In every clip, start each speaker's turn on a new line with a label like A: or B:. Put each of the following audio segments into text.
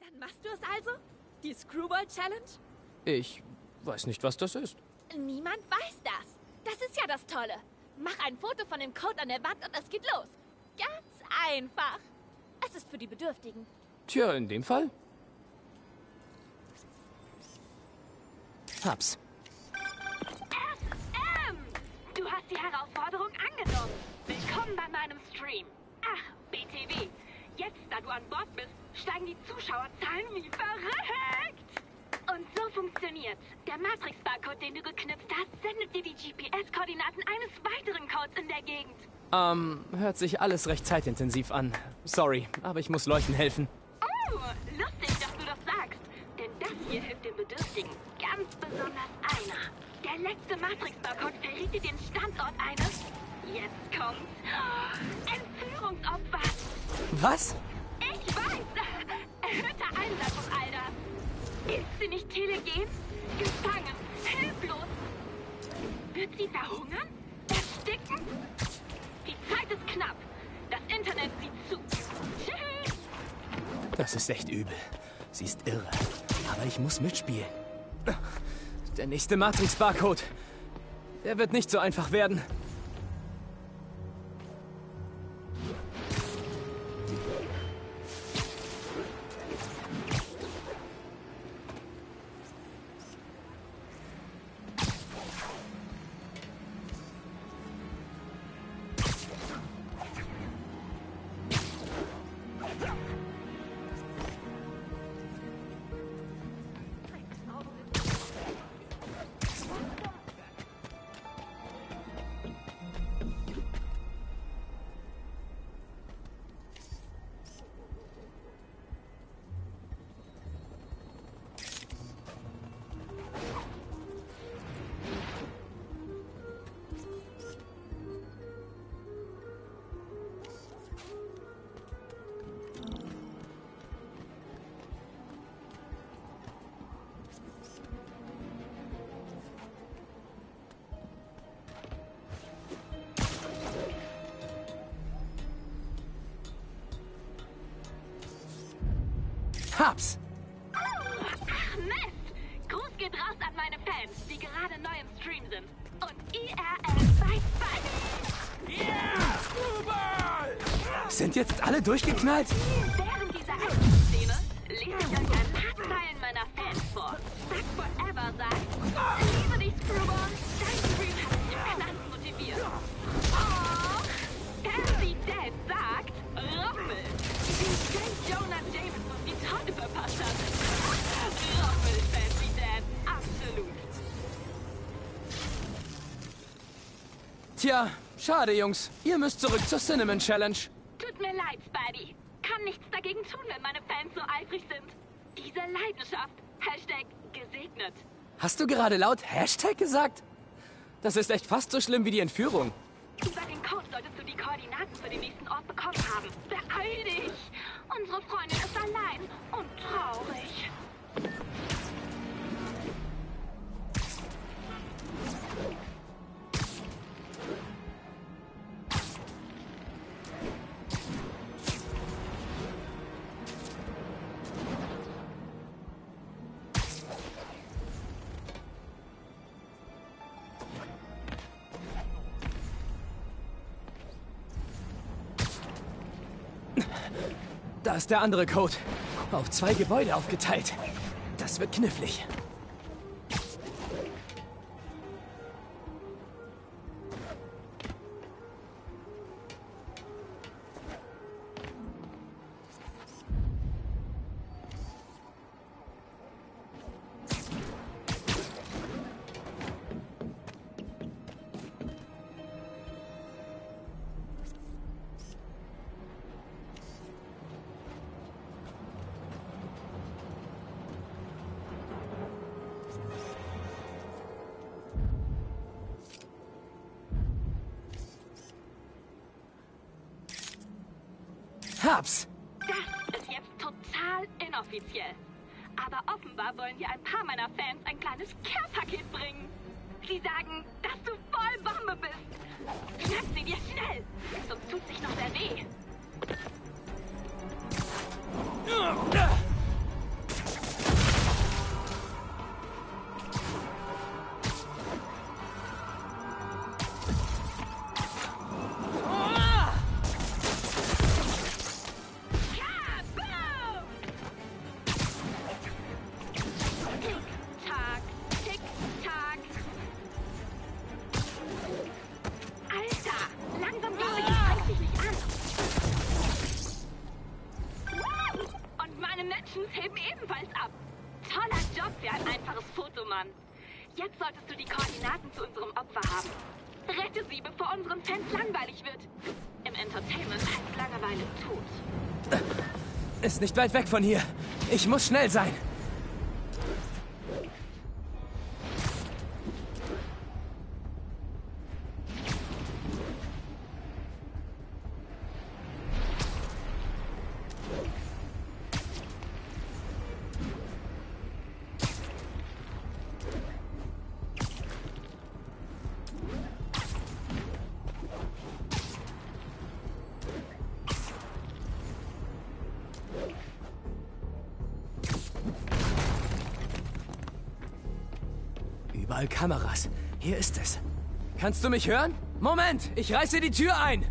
A: Dann machst du es also? Die Screwball Challenge?
B: Ich weiß nicht, was das ist.
A: Niemand weiß das. Das ist ja das Tolle. Mach ein Foto von dem Code an der Wand und es geht los. Ganz einfach. Es ist für die Bedürftigen.
B: Tja, in dem Fall. Hab's.
C: SM! Du hast die Herausforderung angenommen. Willkommen bei meinem Stream. Ach, BTW. Jetzt, da du an Bord bist, steigen die Zuschauerzahlen wie verrückt. Und so funktioniert's. Der Matrix-Barcode, den du geknüpft hast, sendet dir die GPS-Koordinaten eines weiteren Codes in der Gegend.
B: Hört sich alles recht zeitintensiv an. Sorry, aber ich muss Leuten helfen.
C: Oh, lustig, dass du das sagst. Denn das hier hilft den Bedürftigen. Ganz besonders einer. Der letzte Matrix-Barcode verriet dir den Standort eines... Jetzt kommt's. Entführungsopfers.
B: Was?
C: Ich weiß. Erhöhter Einsatz und all das. Ist sie nicht telegen? Gefangen. Hilflos. Wird sie verhungern? Ersticken? Die Zeit ist knapp. Das Internet sieht zu. Tschüss.
B: Das ist echt übel. Sie ist irre. Aber ich muss mitspielen. Der nächste Matrix-Barcode. Der wird nicht so einfach werden. Hab's!
C: Ach Mist! Gruß geht raus an meine Fans, die gerade neu im Stream sind. Und IRL bei Buddy!
D: Yeah! Screwball!
C: Sind jetzt alle durchgeknallt? Während dieser Action-Szene lese ich euch ein paar Zeilen meiner Fans vor. Stuck Forever sagt, liebe dich, Screwball, dein Stream hat mich im Knast motiviert. Oh, Fancy Dad sagt, Rommel, wie J. Jonah Jameson die Tonne verpasst hat. Rommel, Fancy Dad, absolut.
B: Tja, schade, Jungs. Ihr müsst zurück zur Cinnamon Challenge.
C: Tut mir leid, Spidey. Kann nichts dagegen tun, wenn meine Fans so eifrig sind. Diese Leidenschaft. Hashtag gesegnet.
B: Hast du gerade laut Hashtag gesagt? Das ist echt fast so schlimm wie die Entführung.
C: Über den Code solltest du die Koordinaten für den nächsten Ort bekommen haben. Beeil dich! Unsere Freundin ist allein und traurig.
B: Da ist der andere Code. Auf 2 Gebäude aufgeteilt. Das wird knifflig. Hab's!
C: Das ist jetzt total inoffiziell. Aber offenbar wollen dir ein paar meiner Fans ein kleines Care-Paket bringen. Sie sagen, dass du voll Bombe bist. Schnapp sie dir schnell, sonst tut sich noch sehr weh. Actions heben ebenfalls ab. Toller Job für ein einfaches Foto, Mann. Jetzt solltest du die Koordinaten zu unserem Opfer haben. Rette sie, bevor unseren Fans langweilig wird. Im Entertainment heißt Langeweile tot.
B: Ist nicht weit weg von hier. Ich muss schnell sein. Überall Kameras. Hier ist es. Kannst du mich hören? Moment, ich reiße die Tür ein.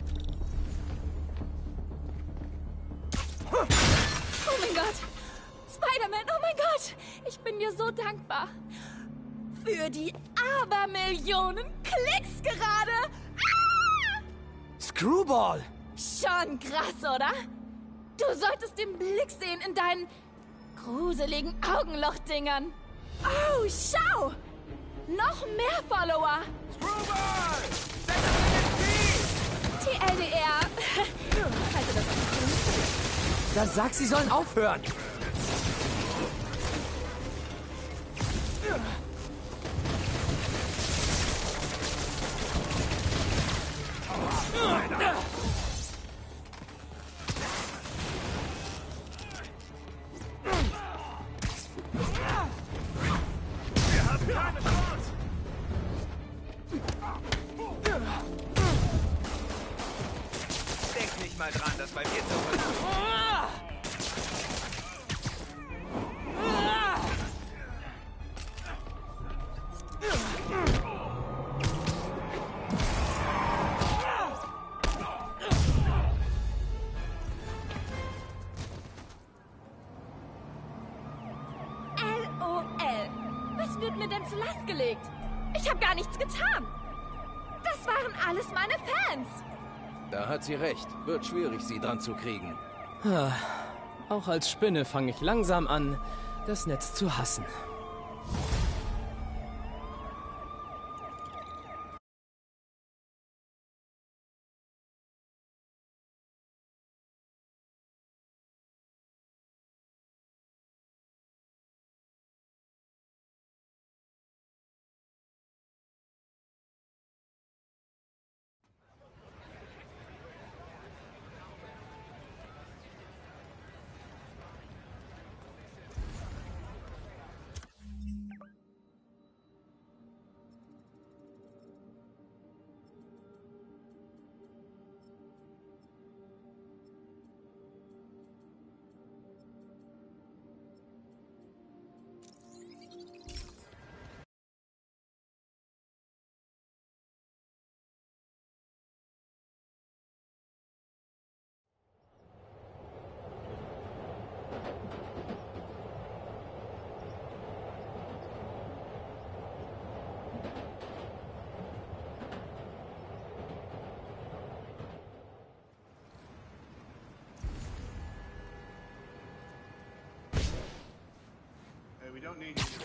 A: Oh mein Gott! Spider-Man, oh mein Gott! Ich bin dir so dankbar. Für die Abermillionen Klicks gerade! Ah!
B: Screwball!
A: Schon krass, oder? Du solltest den Blick sehen in deinen gruseligen Augenlochdingern. Oh, schau! Noch mehr Follower!
D: Screwball! Setz dich in den
A: TLDR. Also das auch
B: Dann sag, sie sollen aufhören.
D: Wir haben keine Chance! Denk nicht mal dran, das bei mir zu versuchen.
A: LOL. Was wird mir denn zur Last gelegt? Ich habe gar nichts getan. Das waren alles meine Fans.
E: Da hat sie recht. Wird schwierig, sie dran zu kriegen.
B: Auch als Spinne fange ich langsam an, das Netz zu hassen.
D: We don't need you.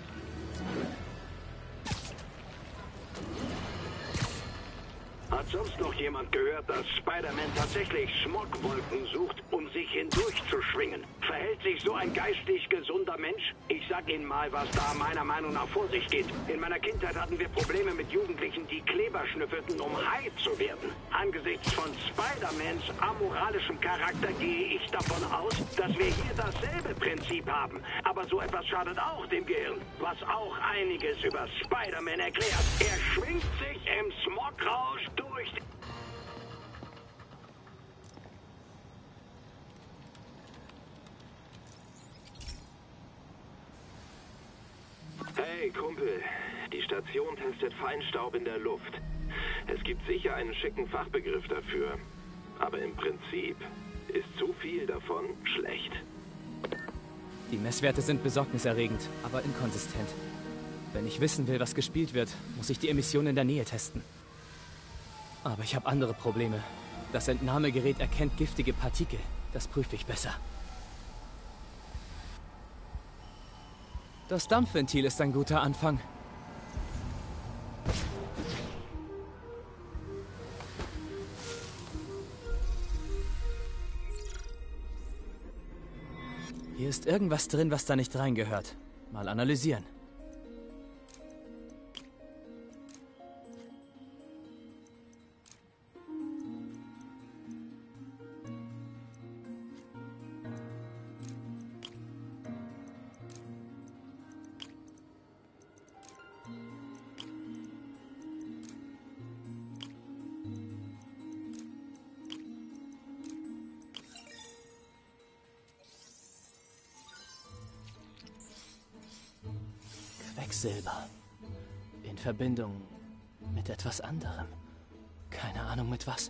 F: Hat sonst noch jemand gehört, dass Spider-Man tatsächlich Smogwolken sucht, um sich hindurchzuschwingen? Verhält sich so ein geistig gesunder Mensch? Ich sag Ihnen mal, was da meiner Meinung nach vor sich geht. In meiner Kindheit hatten wir Probleme mit Jugendlichen, die Kleber schnüffelten, um high zu werden. Angesichts von Spider-Mans amoralischem Charakter gehe ich davon aus, dass wir hier dasselbe Prinzip haben. Aber so etwas schadet auch dem Gehirn, was auch einiges über Spider-Man erklärt. Er schwingt sich im Smograusch durch.
G: Hey, Kumpel. Die Station testet Feinstaub in der Luft. Es gibt sicher einen schicken Fachbegriff dafür. Aber im Prinzip ist zu viel davon schlecht.
B: Die Messwerte sind besorgniserregend, aber inkonsistent. Wenn ich wissen will, was gespielt wird, muss ich die Emissionen in der Nähe testen. Aber ich habe andere Probleme. Das Entnahmegerät erkennt giftige Partikel. Das prüfe ich besser. Das Dampfventil ist ein guter Anfang. Hier ist irgendwas drin, was da nicht reingehört. Mal analysieren. Quecksilber. In Verbindung mit etwas anderem. Keine Ahnung mit was.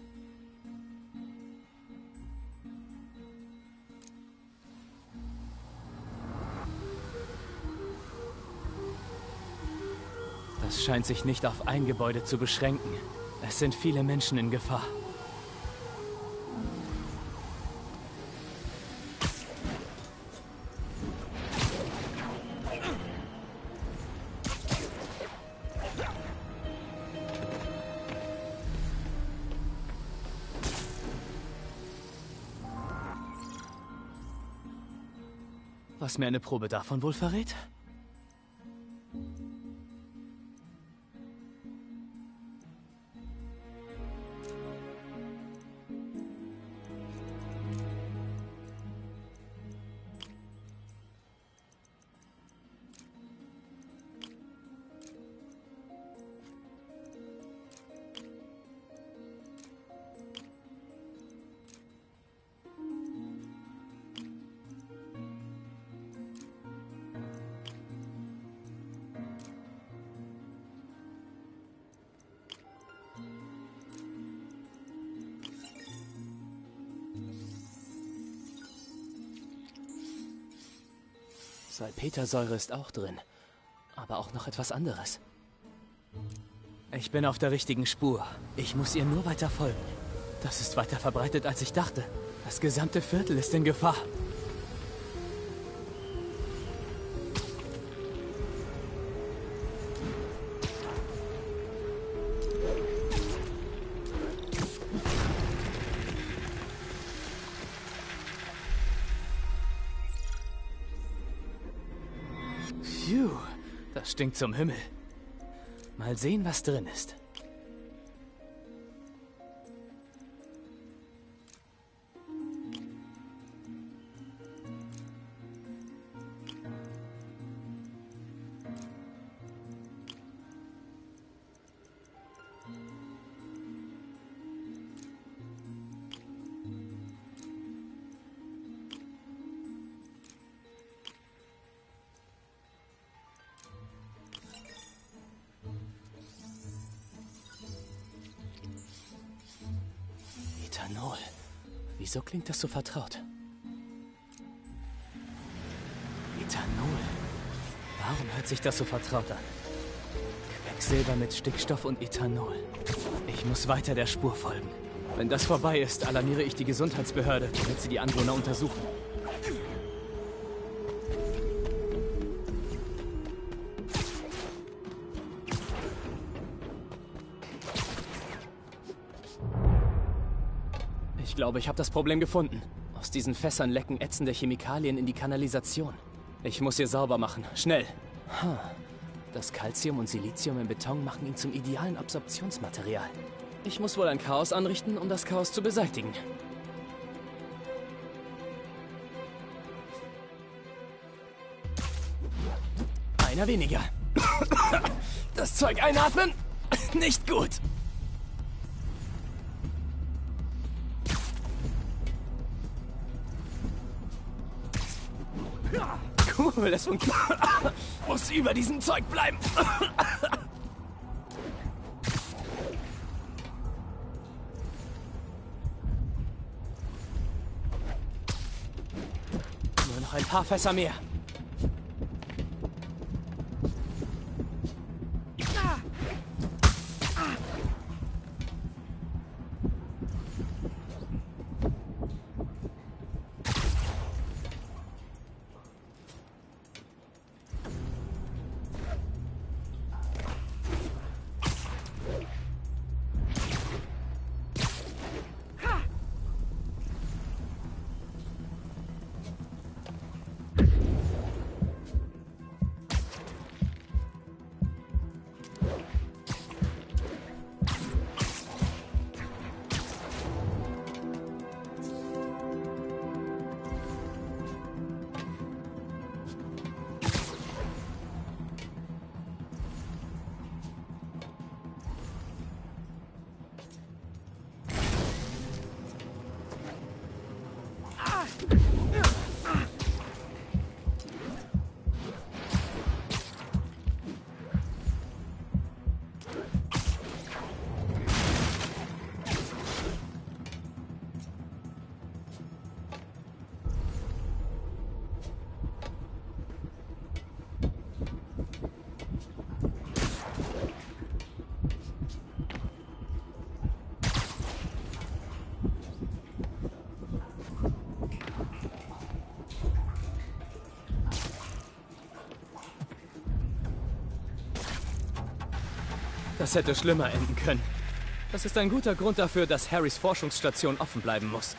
B: Das scheint sich nicht auf ein Gebäude zu beschränken. Es sind viele Menschen in Gefahr. Was mir eine Probe davon wohl verrät? Salpetersäure ist auch drin, aber auch noch etwas anderes. Ich bin auf der richtigen Spur. Ich muss ihr nur weiter folgen. Das ist weiter verbreitet, als ich dachte. Das gesamte Viertel ist in Gefahr. Phew, das stinkt zum Himmel. Mal sehen, was drin ist. Ethanol. Wieso klingt das so vertraut? Ethanol. Warum hört sich das so vertraut an? Quecksilber mit Stickstoff und Ethanol. Ich muss weiter der Spur folgen. Wenn das vorbei ist, alarmiere ich die Gesundheitsbehörde, damit sie die Anwohner untersuchen. Ich glaube, ich habe das Problem gefunden. Aus diesen Fässern lecken ätzende Chemikalien in die Kanalisation. Ich muss sie sauber machen. Schnell. Das Calcium und Silizium im Beton machen ihn zum idealen Absorptionsmaterial. Ich muss wohl ein Chaos anrichten, um das Chaos zu beseitigen. Einer weniger. Das Zeug einatmen? Nicht gut. Cool, es funktioniert. Muss über diesem Zeug bleiben. Nur noch ein paar Fässer mehr. Das hätte schlimmer enden können. Das ist ein guter Grund dafür, dass Harrys Forschungsstation offen bleiben muss.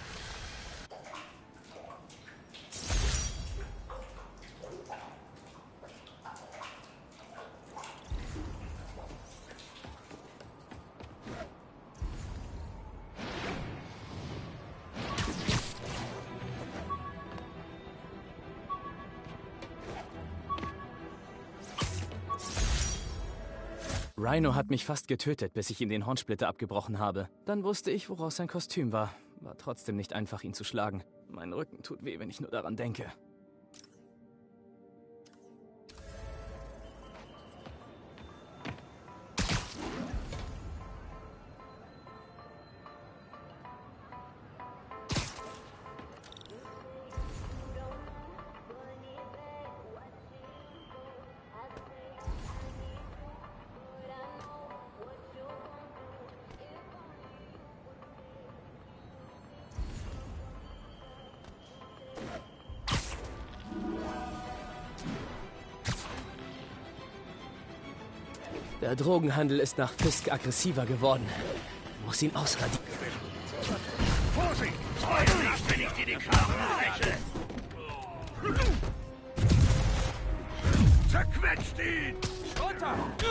B: Rhino hat mich fast getötet, bis ich ihm den Hornsplitter abgebrochen habe. Dann wusste ich, woraus sein Kostüm war. War trotzdem nicht einfach, ihn zu schlagen. Mein Rücken tut weh, wenn ich nur daran denke. Der Drogenhandel ist nach Fisk aggressiver geworden. Muss ihn ausradieren.
D: Vorsicht! Heul nicht, wenn ich dir den Knochen breche! Zerquetscht ihn! Runter!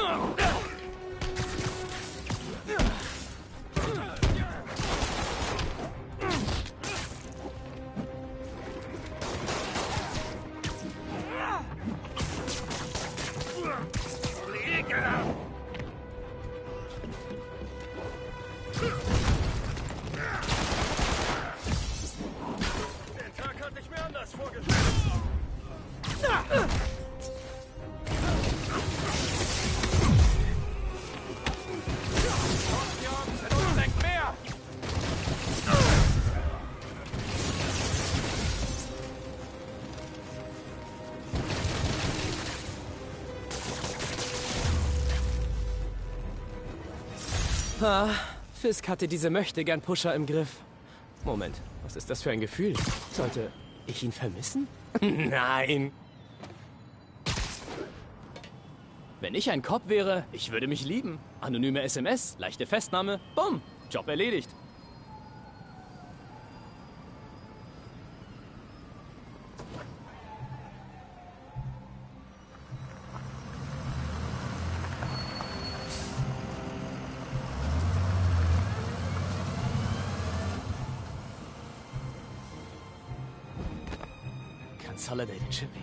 B: Ah, Fisk hatte diese Möchtegern-Pusher im Griff. Moment, was ist das für ein Gefühl? Sollte ich ihn vermissen? Nein! Wenn ich ein Cop wäre, ich würde mich lieben. Anonyme SMS, leichte Festnahme, bumm, Job erledigt. Consolidated Shipping.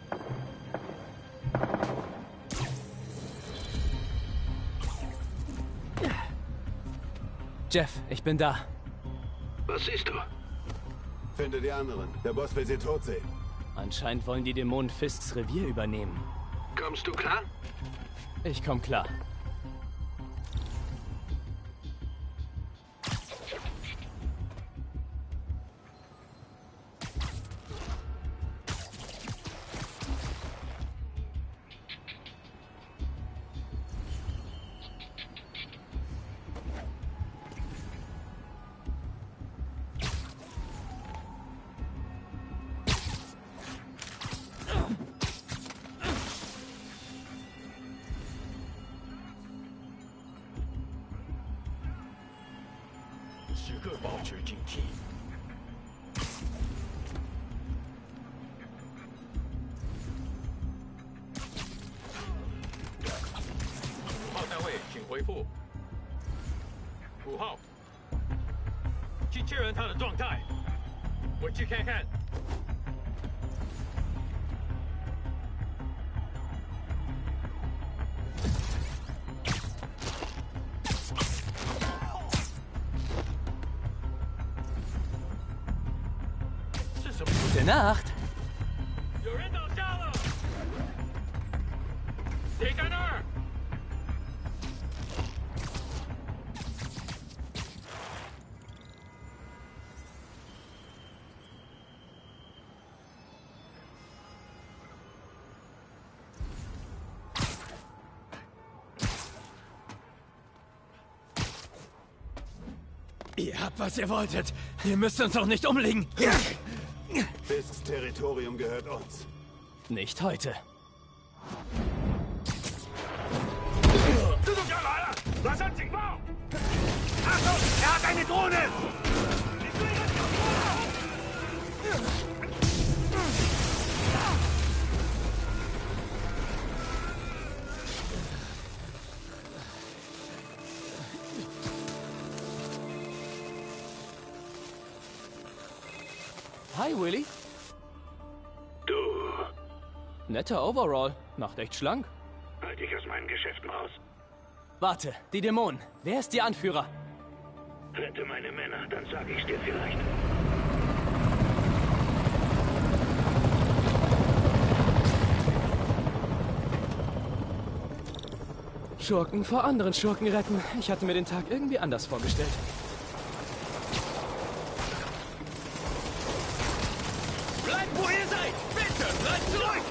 B: Jeff, ich bin da.
F: Was siehst du?
H: Finde die anderen. Der Boss will sie tot sehen.
B: Anscheinend wollen die Dämonen Fisks Revier übernehmen.
F: Kommst du klar?
B: Ich komm klar. Gute Nacht.
I: Ihr habt, was ihr wolltet. Ihr müsst uns doch nicht umlegen.
H: Fisks Territorium gehört uns.
B: Nicht heute.
D: Achtung, er hat eine Drohne!
B: Hi, Willy.
F: Du,
B: Netter Overall. Macht echt schlank.
F: halt dich aus meinen Geschäften raus.
B: Warte, die Dämonen. Wer ist Ihr Anführer?
F: Rette meine Männer, dann sag ich's dir vielleicht.
B: Schurken vor anderen Schurken retten. Ich hatte mir den Tag irgendwie anders vorgestellt.
D: Bleibt, wo ihr seid! Bitte, bleibt zurück!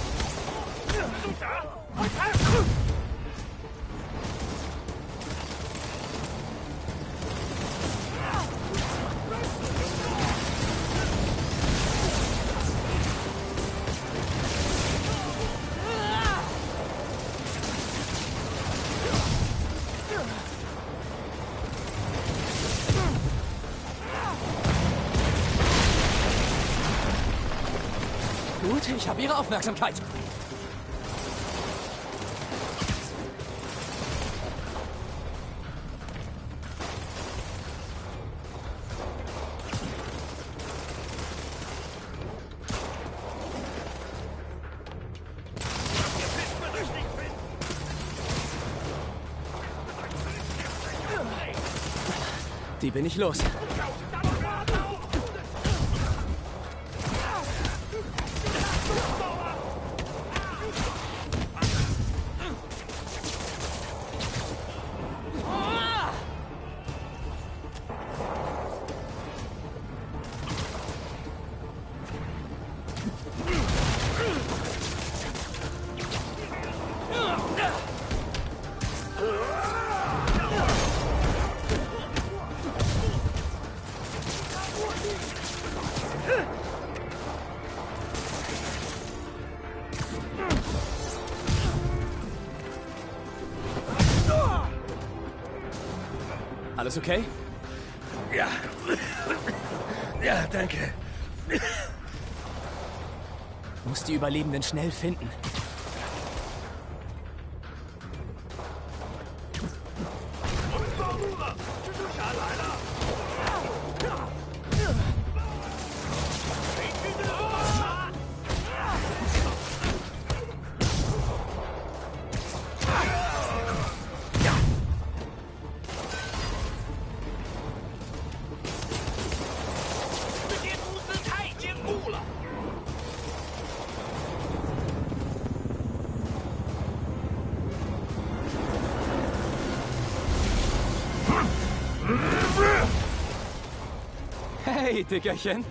B: Gut, ich habe Ihre Aufmerksamkeit. Die bin ich los. Alles okay?
D: Ja. Ja, danke.
B: Muss die Überlebenden schnell finden. Hey, Dickerchen.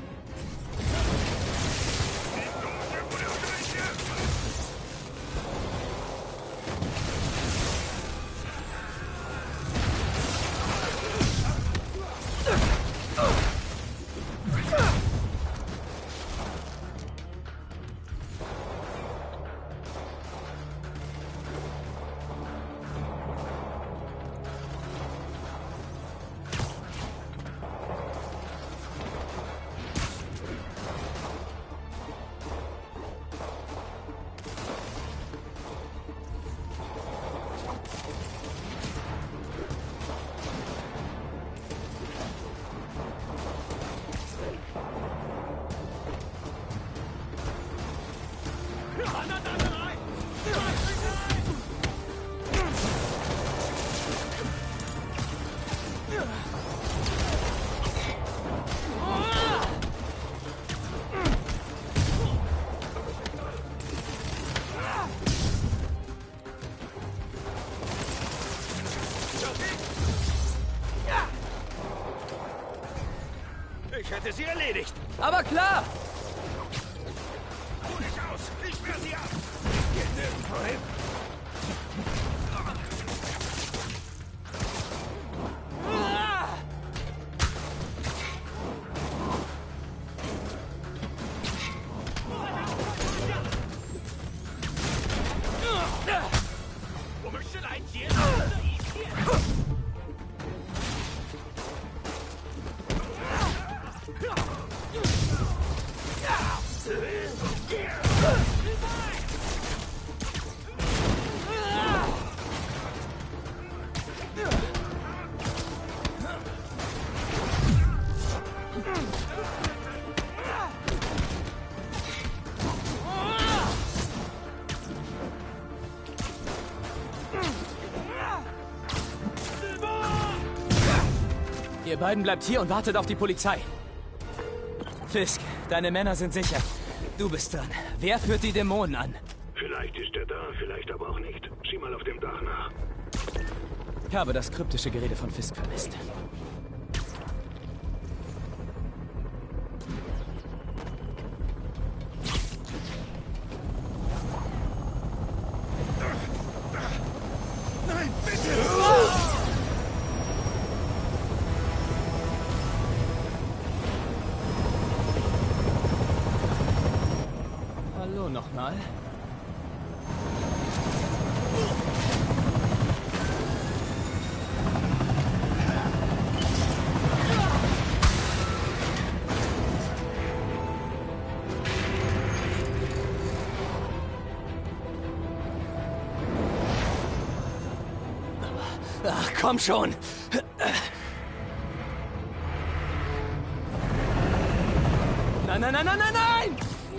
D: sie erledigt.
B: Aber klar!
D: Ruh dich aus. Ich sperr sie ab. Geht nirgendwo hin.
B: Ihr beiden bleibt hier und wartet auf die Polizei. Fisk, deine Männer sind sicher. Du bist dran. Wer führt die Dämonen an?
F: Vielleicht ist er da, vielleicht aber auch nicht. Sieh mal auf dem Dach nach.
B: Ich habe das kryptische Gerede von Fisk vermisst.
D: Nein, bitte!
B: Hallo nochmal. Ach, komm schon! Nein, nein, nein, nein, nein, nein!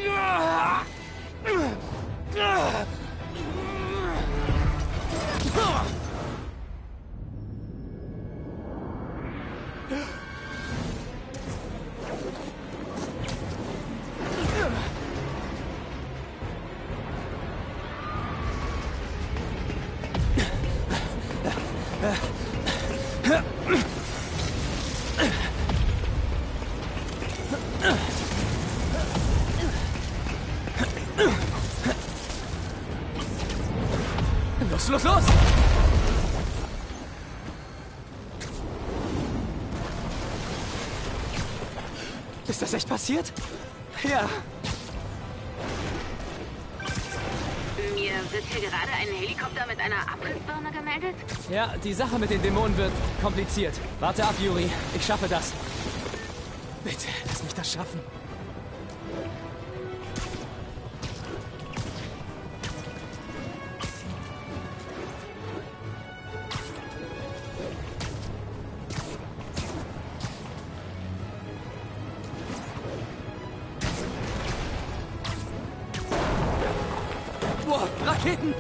B: Los, los, los! Ist das echt passiert? Ja.
C: Mir wird hier gerade ein Helikopter mit einer Abrissbirne gemeldet.
B: Ja, die Sache mit den Dämonen wird kompliziert. Warte ab, Yuri. Ich schaffe das. Bitte, lass mich das schaffen. Boah, Raketen!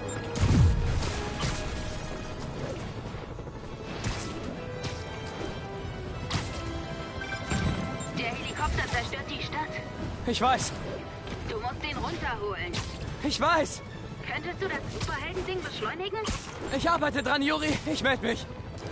C: Der Helikopter zerstört die Stadt.
B: Ich weiß.
C: Du musst ihn runterholen.
B: Ich weiß.
C: Könntest du das Superhelden-Ding beschleunigen?
B: Ich arbeite dran, Yuri. Ich melde mich.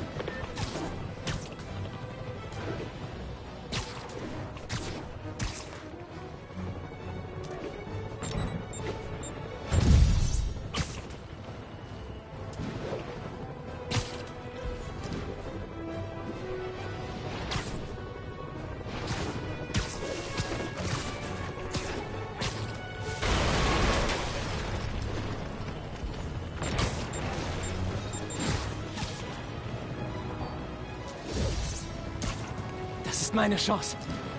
B: Das ist meine Chance.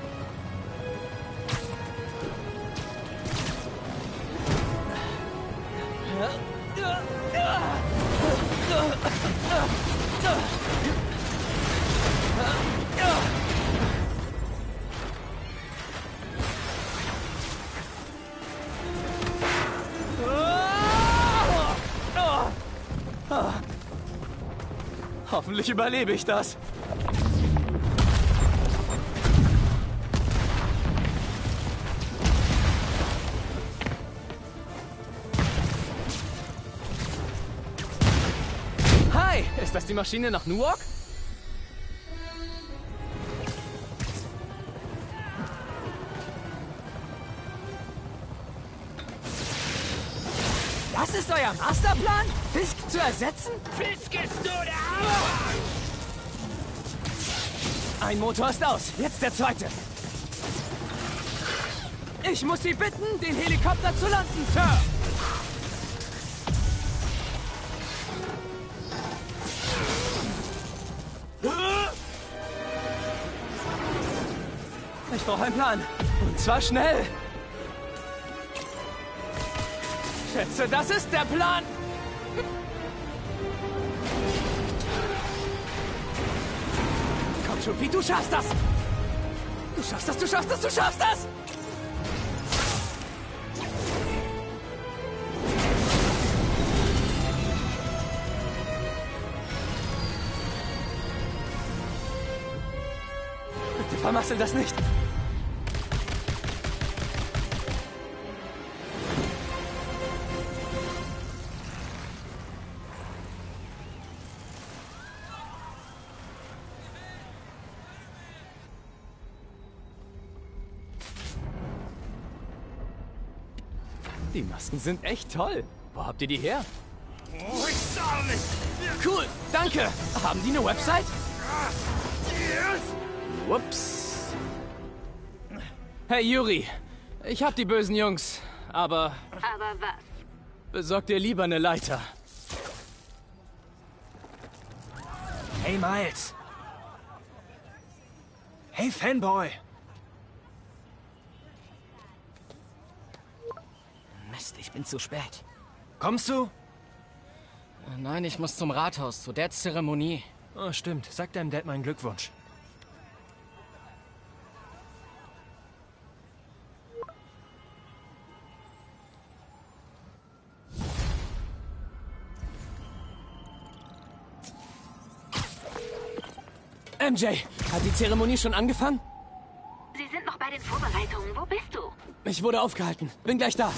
B: Hoffentlich überlebe ich das. Hi, ist das die Maschine nach Newark? Das ist euer Masterplan? Fisk zu ersetzen?
D: Fisk ist nur der Hammer!
B: Ein Motor ist aus. Jetzt der zweite. Ich muss Sie bitten, den Helikopter zu landen, Sir. Ich brauche einen Plan. Und zwar schnell. Schätze, das ist der Plan. Komm schon, Pete, du schaffst das. Du schaffst das, du schaffst das, du schaffst das. Bitte vermassel das nicht. Die Masken sind echt toll. Wo habt ihr die her?
D: Oh, ich zahle nicht!
B: Cool, danke. Haben die eine Website?
D: Yes!
B: Ups. Hey Yuri, ich hab die bösen Jungs, aber
C: Aber was?
B: besorg dir lieber eine Leiter.
I: Hey, Miles. Hey, Fanboy.
J: Mist, ich bin zu spät.
I: Kommst du?
J: Nein, ich muss zum Rathaus, zu Dads Zeremonie.
I: Oh, stimmt. Sag deinem Dad meinen Glückwunsch.
B: MJ, hat die Zeremonie schon angefangen?
C: Sie sind noch bei den Vorbereitungen. Wo bist du?
B: Ich wurde aufgehalten. Bin gleich da.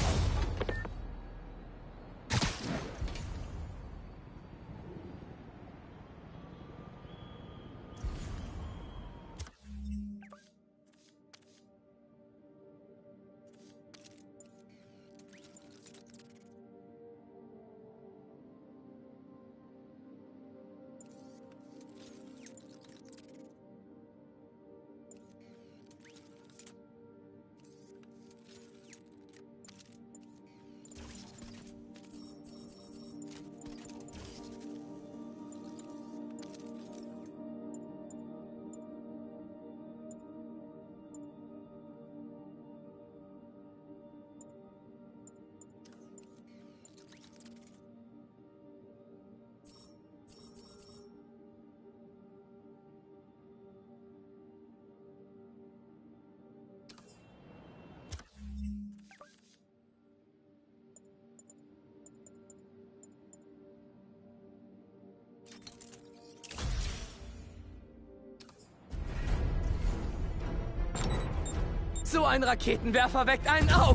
B: So ein Raketenwerfer weckt einen auf!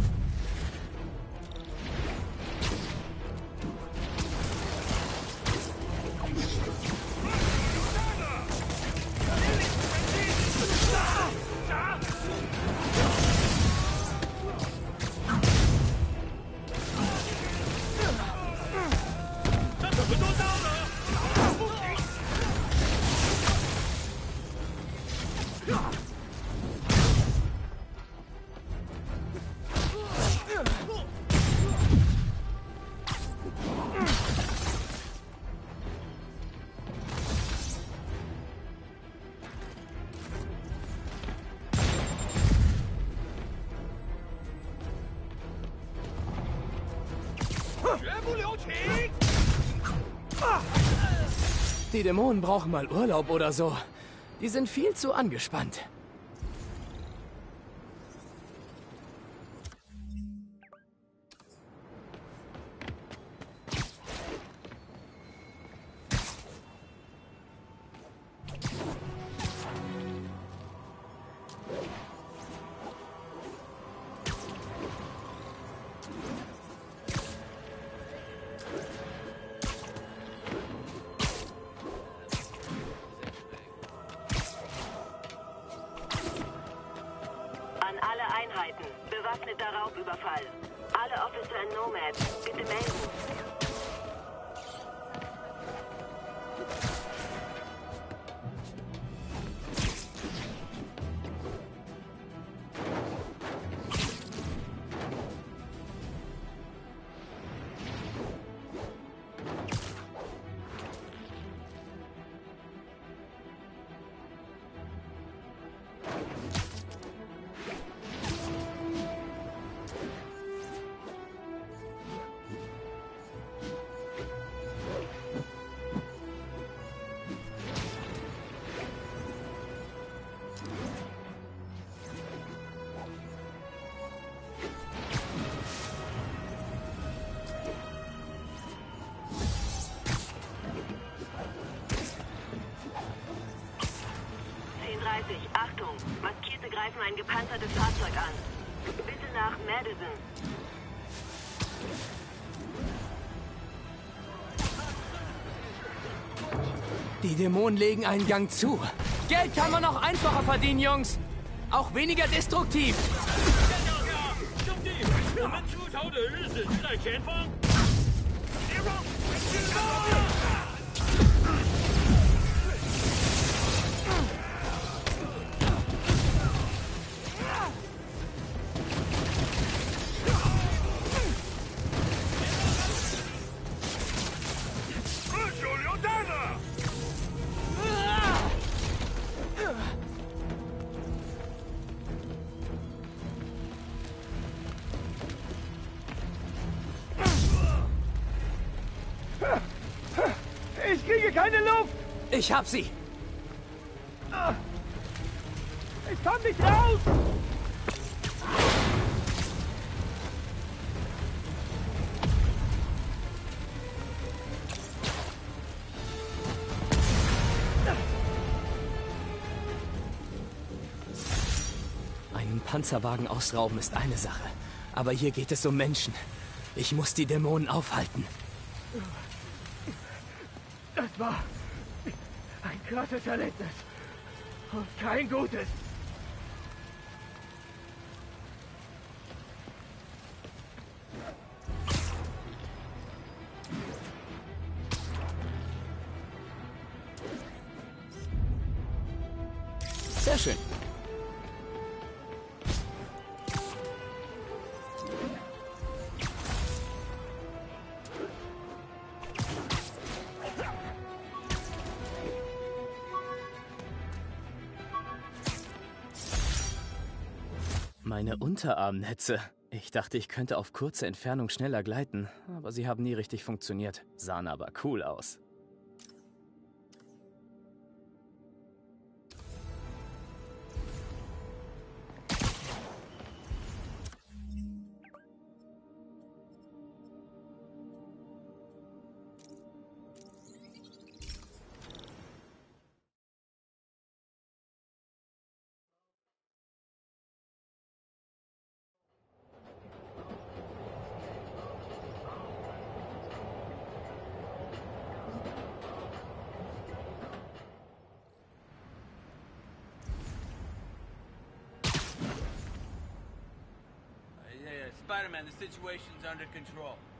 B: Die Dämonen brauchen mal Urlaub oder so. Die sind viel zu angespannt.
C: Bewaffneter Raubüberfall. Alle Officer in Nomad, bitte melden. Achtung, Maskierte greifen ein gepanzertes Fahrzeug an. Bitte nach Madison.
B: Die Dämonen legen einen Gang zu. Geld kann man auch einfacher verdienen, Jungs. Auch weniger destruktiv.
D: 我们出逃的日子就在前方。
I: Ich kriege keine Luft!
B: Ich hab sie!
I: Ich komm nicht raus!
B: Einen Panzerwagen ausrauben ist eine Sache. Aber hier geht es um Menschen. Ich muss die Dämonen aufhalten.
I: Das war ein krasses Erlebnis. Und kein gutes.
B: Sehr schön. Meine Unterarmnetze. Ich dachte, ich könnte auf kurze Entfernung schneller gleiten, aber sie haben nie richtig funktioniert. Sahen aber cool aus.
K: Spider-Man, the situation's under control.